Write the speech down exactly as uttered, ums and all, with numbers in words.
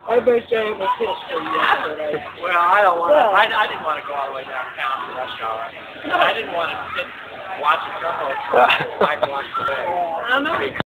I bet you I have a kiss for you yesterday. Well, I don't want to. Well, I, I didn't want to go all the way downtown to rush hour. I didn't want to sit watching some old truck like watch the way. I know.